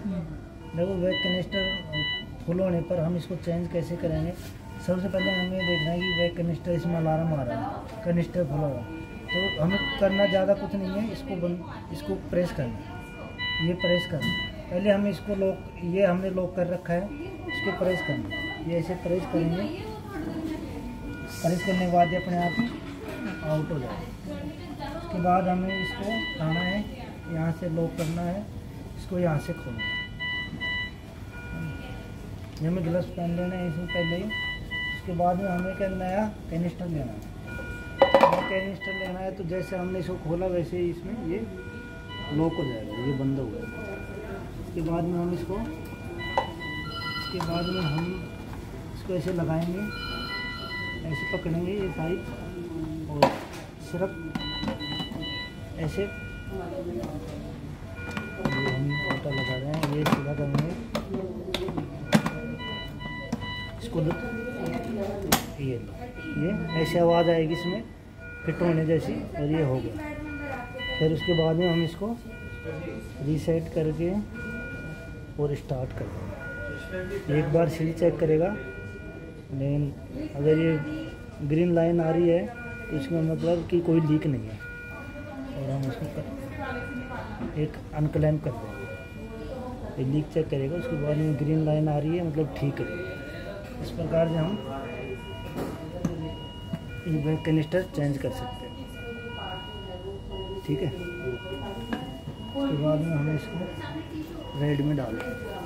देखो back canister full होने पर हम इसको चेंज कैसे करेंगे। सबसे पहले हमें देखना है कि बैक कनिस्टर इसमें अलार्म आ रहा है, कनिस्टर फुल हो रहा है। तो हमें करना ज़्यादा कुछ नहीं है, इसको प्रेस करना, ये प्रेस करना। पहले हमें इसको लॉक, ये हमने लॉक कर रखा है, इसको प्रेस करना। ये ऐसे प्रेस करेंगे, प्रेस करने के बाद ये अपने आप आउट हो जाएगा। उसके बाद हमें इसको उठाना है, यहाँ से लॉक करना है, इसको यहाँ से खोलना है। ये हमें ग्लव्स पहन लेना है इसमें पहले ही। उसके बाद में हमें क्या नया कैनिस्टर लेना है। नया कैनिस्टर लेना है तो जैसे हमने इसको खोला वैसे ही इसमें ये लॉक हो जाएगा, ये बंद हो गया। उसके बाद में हम इसको ऐसे लगाएंगे, ऐसे पकड़ेंगे ये साइड और सिर्फ ऐसे हम ऑटो लगा रहे हैं, ये सीधा करेंगे इसको। ये ऐसे आवाज़ आएगी इसमें फिट होने जैसी, और ये हो गया। फिर उसके बाद में हम इसको रीसेट करके और स्टार्ट कर देंगे। एक बार सील चेक करेगा, लेकिन अगर ये ग्रीन लाइन आ रही है तो इसका मतलब कि कोई लीक नहीं है, और हम उसको एक अनक्लैम्प कर देंगे। ये लीक चेक करेगा, उसके बाद में ग्रीन लाइन आ रही है मतलब ठीक है। इस प्रकार से हम ये बैक कैनिस्टर चेंज कर सकते हैं, ठीक है। उसके बाद में हमें इसको रेड में डालें।